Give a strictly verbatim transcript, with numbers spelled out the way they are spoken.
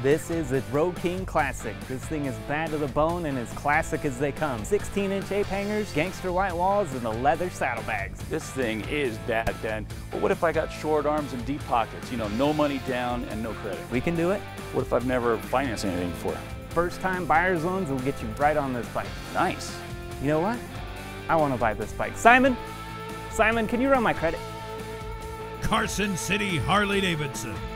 This is a Road King Classic. This thing is bad to the bone and as classic as they come. sixteen inch ape hangers, gangster white walls, and the leather saddlebags. This thing is bad, Ben. But what if I got short arms and deep pockets? You know, no money down and no credit. We can do it. What if I've never financed anything before? First time buyer's loans will get you right on this bike. Nice. You know what? I want to buy this bike. Simon, Simon, can you run my credit? Carson City Harley Davidson.